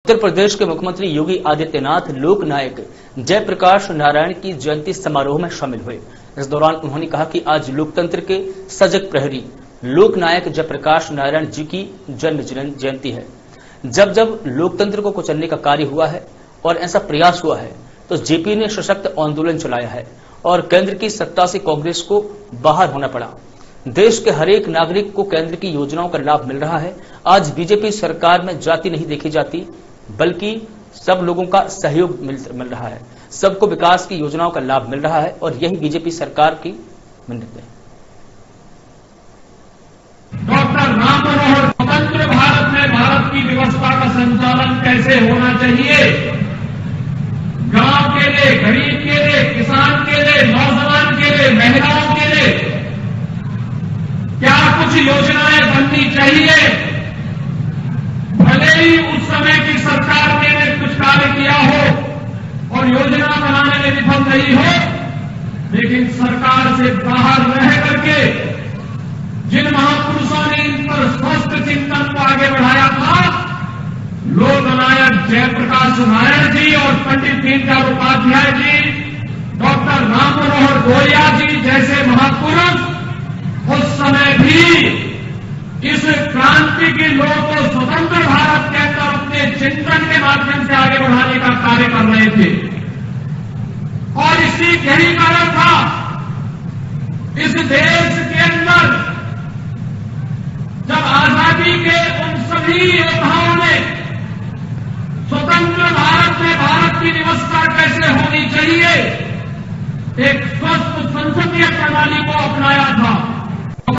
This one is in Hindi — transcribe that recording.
उत्तर प्रदेश के मुख्यमंत्री योगी आदित्यनाथ लोक नायक जयप्रकाश नारायण की जयंती समारोह में शामिल हुए। इस दौरान उन्होंने कहा कि आज लोकतंत्र के सजग प्रहरी लोक नायक जयप्रकाश नारायण जी की जन्म जयंती है। जब जब लोकतंत्र को कुचलने का कार्य हुआ है और ऐसा प्रयास हुआ है तो जेपी ने सशक्त आंदोलन चलाया है और केंद्र की सत्ता से कांग्रेस को बाहर होना पड़ा। देश के हर एक नागरिक को केंद्र की योजनाओं का लाभ मिल रहा है। आज बीजेपी सरकार में जाति नहीं देखी जाती, बल्कि सब लोगों का सहयोग मिल रहा है। सबको विकास की योजनाओं का लाभ मिल रहा है और यही बीजेपी सरकार की मिन्नत है। डॉक्टर राम मनोहर स्वतंत्र भारत में भारत की व्यवस्था का संचालन कैसे होना चाहिए, गांव के लिए, गरीब के लिए, किसान के लिए, नौजवान के लिए, महिलाओं के लिए क्या कुछ योजनाएं बननी चाहिए। भले ही उस समय की सरकार ने कुछ कार्य किया हो और योजना बनाने में विफल रही हो, लेकिन सरकार से बाहर रह करके जिन महापुरुषों ने इन पर स्वस्थ चिंतन को आगे बढ़ाया था, लोकनायक जयप्रकाश नारायण जी और पंडित दीनदयाल उपाध्याय जी, डॉक्टर राम मनोहर लोहिया जी जैसे महापुरुष उस समय भी इस क्रांति के लोगों को स्वतंत्र भारत के अंदर अपने चिंतन के माध्यम से आगे बढ़ाने का कार्य कर रहे थे। और इसी यही कारण था इस देश के अंदर जब आजादी के उन सभी योद्धाओं ने स्वतंत्र भारत में भारत की व्यवस्था कैसे होनी चाहिए, एक स्वस्थ संसदीय प्रणाली को अपनाया था।